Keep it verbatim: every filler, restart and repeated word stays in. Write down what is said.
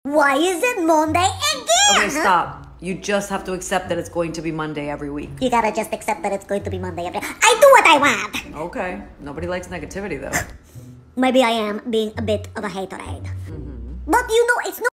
Why is it Monday again? Okay, stop. You just have to accept that it's going to be Monday every week. You gotta just accept that it's going to be Monday every... I do what I want! Okay. Nobody likes negativity, though. Maybe I am being a bit of a haterade. Mm-hmm. But you know, it's not...